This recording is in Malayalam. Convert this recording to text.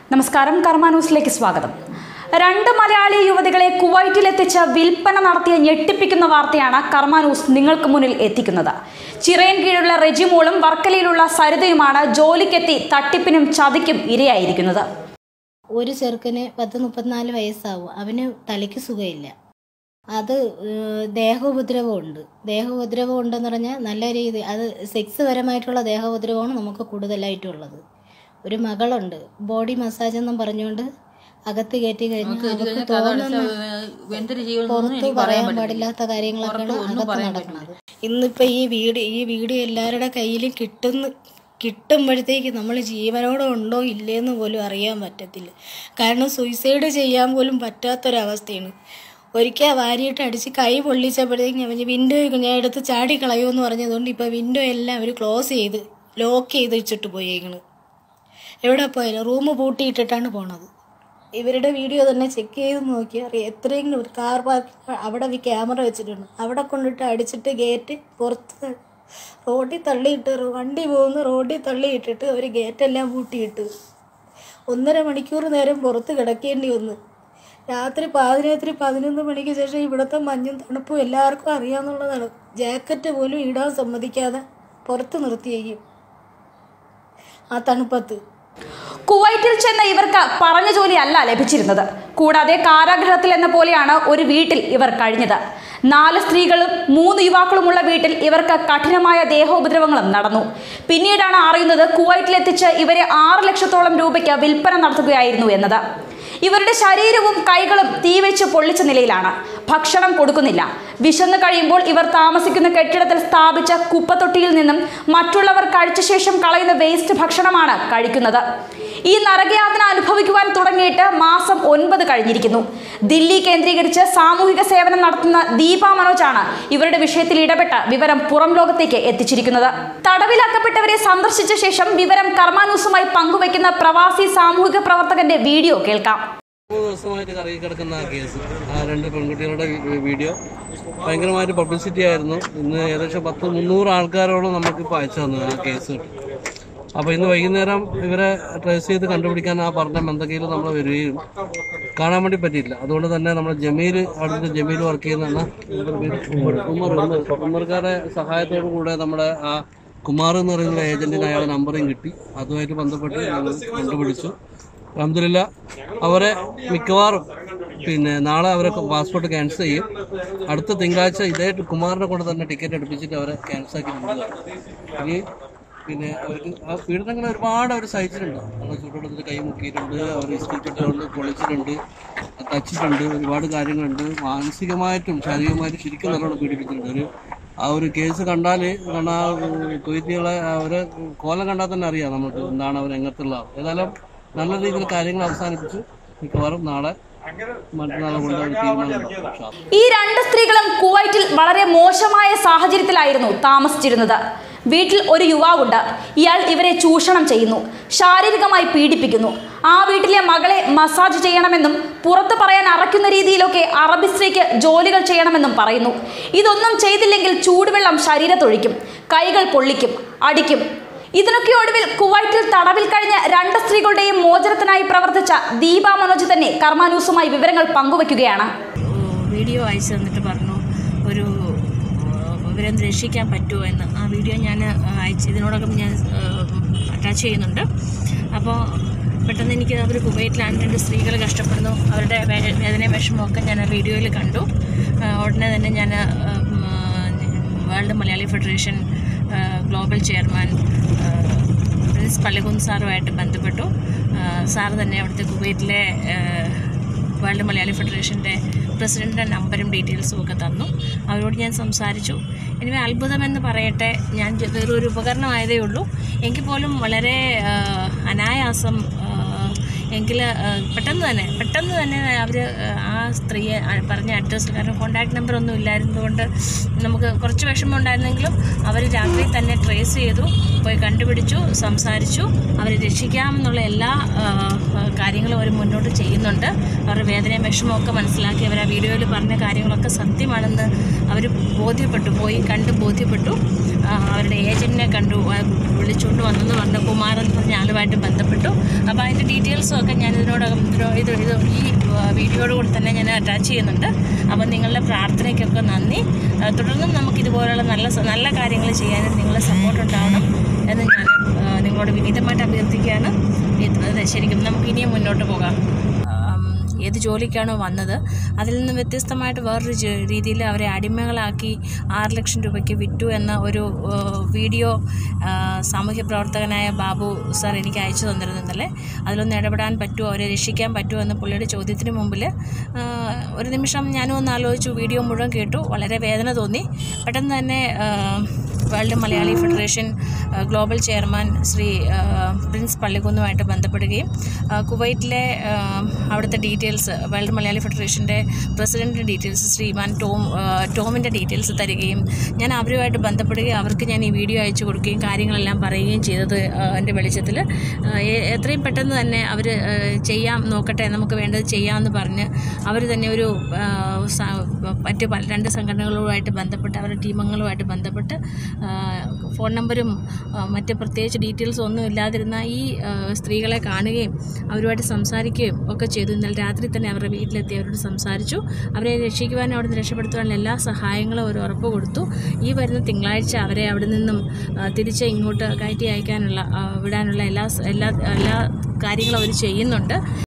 നമസ്കാരം, കർമ്മ ന്യൂസിലേക്ക് സ്വാഗതം. രണ്ട് മലയാളി യുവതികളെ കുവൈറ്റിലെത്തിച്ച് വിൽപ്പന നടത്തിയ ഞെട്ടിപ്പിക്കുന്ന വാർത്തയാണ് കർമ്മ ന്യൂസ് നിങ്ങൾക്ക് മുന്നിൽ എത്തിക്കുന്നത്. ചിറയൻ കീഴുള്ള റെജിമോളും വർക്കലയിലുള്ള സരിതയുമാണ് ജോലിക്കെത്തി തട്ടിപ്പിനും ചതിക്കും ഇരയായിരിക്കുന്നത്. ഒരു ചെറുക്കന് 34 വയസ്സാവും. അവന് തലയ്ക്ക് സുഖമില്ല. അത് ദേഹോപദ്രവമുണ്ട്. ദേഹോപദ്രവം ഉണ്ടെന്ന് പറഞ്ഞാൽ നല്ല രീതി അത് സെക്സ് പരമായിട്ടുള്ള ദേഹോപദ്രവമാണ് നമുക്ക് കൂടുതലായിട്ടുള്ളത്. ഒരു മകളുണ്ട്. ബോഡി മസാജ് എന്നും പറഞ്ഞുകൊണ്ട് അകത്ത് കയറ്റി കഴിഞ്ഞാൽ അവർക്ക് തോന്നുന്ന പുറത്ത് പറയാൻ പാടില്ലാത്ത കാര്യങ്ങളൊക്കെയാണ് അകത്ത് നടക്കുന്നത്. ഇന്നിപ്പോൾ ഈ വീഡിയോ എല്ലാവരുടെ കയ്യിലും കിട്ടുമ്പോഴത്തേക്ക് നമ്മൾ ജീവനോടെ ഉണ്ടോ ഇല്ലേന്ന് പോലും അറിയാൻ പറ്റത്തില്ല. കാരണം സൂയിസൈഡ് ചെയ്യാൻ പോലും പറ്റാത്തൊരവസ്ഥയാണ്. ഒരിക്കൽ വാരിയിട്ട് അടിച്ച് കൈ പൊള്ളിച്ചപ്പോഴത്തേക്കും അവന് വിൻഡോ ഞാൻ എടുത്ത് ചാടി കളയുമെന്ന് പറഞ്ഞതുകൊണ്ട് ഇപ്പോൾ വിൻഡോ എല്ലാം അവർ ലോക്ക് ചെയ്ത് വെച്ചിട്ട് പോയേക്കണ്. എവിടെ പോയാലും റൂം പൂട്ടിയിട്ടിട്ടാണ് പോണത്. ഇവരുടെ വീഡിയോ തന്നെ ചെക്ക് ചെയ്ത് നോക്കിയാൽ അറിയാം. എത്രയെങ്കിലും ഒരു കാർ പാർക്ക് അവിടെ ക്യാമറ വെച്ചിട്ടുണ്ട്. അവിടെ കൊണ്ടിട്ട് അടിച്ചിട്ട് ഗേറ്റ് പുറത്ത് റോഡിൽ തള്ളിയിട്ട് വണ്ടി പോകുന്ന റോഡിൽ തള്ളിയിട്ടിട്ട് അവർ ഗേറ്റെല്ലാം പൂട്ടിയിട്ട് 1.5 മണിക്കൂർ നേരം പുറത്ത് കിടക്കേണ്ടി വന്നു. പാതിരാത്രി 11 മണിക്ക് ശേഷം ഇവിടുത്തെ മഞ്ഞും തണുപ്പും എല്ലാവർക്കും അറിയാമെന്നുള്ളതാണ്. ജാക്കറ്റ് പോലും ഇടാൻ സമ്മതിക്കാതെ പുറത്ത് നിർത്തിയേക്കും ആ തണുപ്പത്ത്. കുവൈറ്റിൽ ചെന്ന ഇവർക്ക് പറഞ്ഞ ജോലിയല്ല ലഭിച്ചിരുന്നത്. കൂടാതെ കാരാഗൃഹത്തിൽ എന്ന പോലെയാണ് ഒരു വീട്ടിൽ ഇവർ കഴിഞ്ഞത്. 4 സ്ത്രീകളും 3 യുവാക്കളുമുള്ള വീട്ടിൽ ഇവർക്ക് കഠിനമായ ദേഹോപദ്രവങ്ങളും നടന്നു. പിന്നീടാണ് അറിയുന്നത് കുവൈറ്റിലെത്തിച്ച് ഇവരെ 6 ലക്ഷത്തോളം രൂപയ്ക്ക് വിൽപ്പന നടത്തുകയായിരുന്നു എന്നത്. ഇവരുടെ ശരീരവും കൈകളും തീവെച്ച് പൊള്ളിച്ച നിലയിലാണ്. ഭക്ഷണം കൊടുക്കുന്നില്ല. വിശന്ന് കഴിയുമ്പോൾ ഇവർ താമസിക്കുന്ന കെട്ടിടത്തിൽ സ്ഥാപിച്ച കുപ്പത്തൊട്ടിയിൽ നിന്നും മറ്റുള്ളവർ കഴിച്ച ശേഷം കളയുന്ന വേസ്റ്റ് ഭക്ഷണമാണ് കഴിക്കുന്നത്. ഈ നരകയാതന അനുഭവിക്കുവാൻ തുടങ്ങിയിട്ട് മാസം 9 കഴിഞ്ഞിരിക്കുന്നു. ദില്ലി കേന്ദ്രീകരിച്ച് സാമൂഹിക സേവനം നടത്തുന്ന ദീപ മനോജാണ് ഇവരുടെ വിഷയത്തിൽ ഇടപെട്ട വിവരം പുറം ലോകത്തേക്ക് എത്തിച്ചിരിക്കുന്നത്. തടവിലാക്കപ്പെട്ടവരെ സന്ദർശിച്ച ശേഷം വിവരം കർമ്മ ന്യൂസുമായി പങ്കുവയ്ക്കുന്ന പ്രവാസി സാമൂഹിക പ്രവർത്തകന്റെ വീഡിയോ കേൾക്കാം. 3 ദിവസമായിട്ട് കറങ്ങി കിടക്കുന്ന കേസ്, ആ 2 പെൺകുട്ടികളുടെ വീഡിയോ ഭയങ്കരമായിട്ട് പബ്ലിസിറ്റി ആയിരുന്നു. ഇന്ന് ഏകദേശം 300 ആൾക്കാരോളം നമുക്കിപ്പോൾ അയച്ചു തന്നു ആ കേസ്. അപ്പോൾ ഇന്ന് വൈകുന്നേരം ഇവരെ ട്രേസ് ചെയ്ത് കണ്ടുപിടിക്കാൻ ആ പറഞ്ഞ ബന്ധക്കയിൽ നമ്മൾ വരികയും കാണാൻ വേണ്ടി പറ്റിയില്ല. അതുകൊണ്ട് തന്നെ നമ്മൾ അവിടുത്തെ ജമീൽ വർക്ക് ചെയ്യുന്ന ഉമ്മർക്കാരുടെ സഹായത്തോടു കൂടെ നമ്മുടെ ആ കുമാർ എന്ന് പറയുന്ന ഏജന്റിന് അയാളെ നമ്പറും കിട്ടി. അതുമായിട്ട് ബന്ധപ്പെട്ട് ഞങ്ങൾ കണ്ടുപിടിച്ചു. അൽഹംദുലില്ലാ അവരെ മിക്കവാറും നാളെ അവരെ പാസ്പോർട്ട് ക്യാൻസൽ ചെയ്യും. അടുത്ത തിങ്കളാഴ്ച ഇതേ കുമാറിനെ കൊണ്ട് തന്നെ ടിക്കറ്റ് എടുപ്പിച്ചിട്ട് അവരെ ക്യാൻസൽ ആക്കി വിടുകയാണ്. അവർക്ക് ആ പീഡനങ്ങൾ ഒരുപാട് അവർ സഹിച്ചിട്ടുണ്ട്. നമ്മൾ ചൂടുവെള്ളത്തിൽ കൈ മുക്കിയിട്ടുണ്ട്, അവർ ഇസ്തിരിപ്പെട്ടുകൊണ്ട് പൊളിച്ചിട്ടുണ്ട്, തച്ചിട്ടുണ്ട്, ഒരുപാട് കാര്യങ്ങളുണ്ട്. മാനസികമായിട്ടും ശാരീരികമായിട്ടും ശരിക്കും നല്ലോണം പീഡിപ്പിച്ചിട്ടുണ്ട്. ആ ഒരു കേസ് കണ്ടാൽ കുവൈറ്റികളെ അവരെ കോലം കണ്ടാൽ തന്നെ അറിയാം നമുക്ക് എന്താണ് അവർ എങ്ങനത്തുള്ള. ഏതായാലും നല്ല രീതിയിൽ കാര്യങ്ങൾ അവസാനിപ്പിച്ച് മിക്കവാറും നാളെ ഈ 2 സ്ത്രീകളും കുവൈറ്റിൽ വളരെ മോശമായ സാഹചര്യത്തിലായിരുന്നു താമസിച്ചിരുന്നത്. വീട്ടിൽ ഒരു യുവാവുണ്ട്. ഇയാൾ ഇവരെ ചൂഷണം ചെയ്യുന്നു, ശാരീരികമായി പീഡിപ്പിക്കുന്നു. ആ വീട്ടിലെ മകളെ മസാജ് ചെയ്യണമെന്നും പുറത്ത് പറയാൻ അറയ്ക്കുന്ന രീതിയിലൊക്കെ അറബി സ്ത്രീക്ക് ജോലികൾ ചെയ്യണമെന്നും പറയുന്നു. ഇതൊന്നും ചെയ്തില്ലെങ്കിൽ ചൂടുവെള്ളം ശരീരത്തൊഴിക്കും, കൈകൾ പൊള്ളിക്കും, അടിക്കും. ഇതിനൊക്കെ ഒടുവിൽ കുവൈറ്റിൽ തടവിൽ കഴിഞ്ഞ 2 സ്ത്രീകളുടെയും മോചനത്തിനായി പ്രവർത്തിച്ച ദീപ മനോജ് തന്നെ കർമ്മ ന്യൂസുമായി വിവരങ്ങൾ പങ്കുവയ്ക്കുകയാണ്. വീഡിയോ അയച്ചു തന്നിട്ട് പറഞ്ഞു ഒരു വിവരം രക്ഷിക്കാൻ പറ്റുമോ എന്ന്. ആ വീഡിയോ ഞാൻ ഇതിനോടൊപ്പം ഞാൻ അറ്റാച്ച് ചെയ്യുന്നുണ്ട്. അപ്പോൾ പെട്ടെന്ന് എനിക്ക് അവർ കുവൈറ്റിലാണ് 2 സ്ത്രീകൾ കഷ്ടപ്പെടുന്നു, അവരുടെ വേദനയും വിഷമമൊക്കെ ഞാൻ ആ വീഡിയോയിൽ കണ്ടു. ഉടനെ തന്നെ ഞാൻ world Malayali federation global chairman Prince Pallikkunnu സാറുമായിട്ട് ബന്ധപ്പെട്ടു. സാറ് തന്നെ അവിടുത്തെ കുവൈറ്റിലെ വേൾഡ് മലയാളി ഫെഡറേഷൻ്റെ പ്രസിഡൻറ്റിൻ്റെ നമ്പറും ഡീറ്റെയിൽസും ഒക്കെ തന്നു. അവരോട് ഞാൻ സംസാരിച്ചു. ഇനി അത്ഭുതമെന്ന് പറയട്ടെ, ഞാൻ വേറൊരു ഉപകരണമായതേ ഉള്ളൂ എങ്കിൽ പോലും വളരെ അനായാസം പെട്ടെന്ന് തന്നെ അവർ ആ സ്ത്രീയെ പറഞ്ഞ അഡ്രസ്സ്, കാരണം കോൺടാക്ട് നമ്പറൊന്നും ഇല്ലായിരുന്നതുകൊണ്ട് നമുക്ക് കുറച്ച് വിഷമം ഉണ്ടായിരുന്നെങ്കിലും അവർ രാത്രി തന്നെ ട്രേസ് ചെയ്തു, പോയി കണ്ടുപിടിച്ചു, സംസാരിച്ചു. അവരെ രക്ഷിക്കാമെന്നുള്ള എല്ലാ കാര്യങ്ങളും കാര്യങ്ങളും അവർ മുന്നോട്ട് ചെയ്യുന്നുണ്ട്. അവരുടെ വേദനയും വിഷമമൊക്കെ മനസ്സിലാക്കി അവർ ആ വീഡിയോയിൽ പറഞ്ഞ കാര്യങ്ങളൊക്കെ സത്യമാണെന്ന് അവർ ബോധ്യപ്പെട്ടു. അവരുടെ ഏജൻറ്റിനെ കണ്ടു, വിളിച്ചുകൊണ്ട് വന്നെന്ന് പറഞ്ഞു, കുമാരൻ പറഞ്ഞ ആളുമായിട്ട് ബന്ധപ്പെട്ടു. അപ്പോൾ അതിൻ്റെ ഡീറ്റെയിൽസും ഒക്കെ ഞാൻ ഇതിനോടകം ഈ വീഡിയോയോട് കൂടി തന്നെ ഞാൻ അറ്റാച്ച് ചെയ്യുന്നുണ്ട്. അപ്പോൾ നിങ്ങളുടെ പ്രാർത്ഥനയ്ക്കൊക്കെ നന്ദി. തുടർന്നും നമുക്കിതുപോലുള്ള നല്ല കാര്യങ്ങൾ ചെയ്യാനും നിങ്ങളുടെ സപ്പോർട്ട് ഉണ്ടാവണം എന്ന് ഞാൻ നിങ്ങളോട് വിനീതമായിട്ട് അഭ്യർത്ഥിക്കുകയാണ്. ശരിക്കും നമുക്കിനിയും മുന്നോട്ട് പോകാം. ഏത് ജോലിക്കാണോ വന്നത് അതിൽ നിന്ന് വ്യത്യസ്തമായിട്ട് വേറൊരു രീതിയിൽ അവരെ അടിമകളാക്കി 6 ലക്ഷം രൂപയ്ക്ക് വിറ്റു എന്ന ഒരു വീഡിയോ സാമൂഹ്യ പ്രവർത്തകനായ ബാബു സാർ എനിക്ക് അയച്ചു തന്നിരുന്നല്ലേ. അതിലൊന്ന് ഇടപെടാൻ പറ്റുമോ, അവരെ രക്ഷിക്കാൻ പറ്റുമോ എന്ന പുള്ളിയുടെ ചോദ്യത്തിന് മുമ്പിൽ ഒരു നിമിഷം ഞാനും ഒന്ന് ആലോചിച്ചു. വീഡിയോ മുഴുവൻ കേട്ടു, വളരെ വേദന തോന്നി. പെട്ടെന്ന് തന്നെ world Malayali federation global chairman Shri Prince പള്ളിക്കുന്നുമായിട്ട് ബന്ധപ്പെടുകയും കുവൈറ്റിലെ അവിടുത്തെ ഡീറ്റെയിൽസ്, വേൾഡ് മലയാളി ഫെഡറേഷൻ്റെ പ്രസിഡൻറ്റിൻ്റെ ഡീറ്റെയിൽസ് ശ്രീമാൻ ടോമിൻ്റെ ഡീറ്റെയിൽസ് തരികയും ഞാൻ അവരുമായിട്ട് ബന്ധപ്പെടുകയും അവർക്ക് ഞാൻ ഈ വീഡിയോ അയച്ചു കൊടുക്കുകയും കാര്യങ്ങളെല്ലാം പറയുകയും ചെയ്തത് എൻ്റെ വെളിച്ചത്തിൽ എത്രയും പെട്ടെന്ന് തന്നെ അവർ നോക്കട്ടെ, നമുക്ക് വേണ്ടത് ചെയ്യാമെന്ന് പറഞ്ഞ് അവർ തന്നെ ഒരു മറ്റ് 2 സംഘടനകളുമായിട്ട് ബന്ധപ്പെട്ട് അവരുടെ ടീമങ്ങളുമായിട്ട് ബന്ധപ്പെട്ട് ഫോൺ നമ്പരും മറ്റ് പ്രത്യേകിച്ച് ഡീറ്റെയിൽസും ഒന്നും ഇല്ലാതിരുന്ന ഈ സ്ത്രീകളെ കാണുകയും അവരുമായിട്ട് സംസാരിക്കുകയും ഒക്കെ ചെയ്തു. ഇന്നലെ രാത്രി തന്നെ അവരുടെ വീട്ടിലെത്തി അവരോട് സംസാരിച്ചു. അവരെ രക്ഷിക്കുവാനും അവിടെ നിന്ന് രക്ഷപ്പെടുത്തുവാനുള്ള എല്ലാ സഹായങ്ങളും അവർ ഉറപ്പ് കൊടുത്തു. ഈ വരുന്ന തിങ്കളാഴ്ച അവരെ അവിടെ നിന്നും തിരിച്ച് ഇങ്ങോട്ട് കയറ്റി അയക്കാനുള്ള വിടാനുള്ള എല്ലാ കാര്യങ്ങളും അവർ ചെയ്യുന്നുണ്ട്.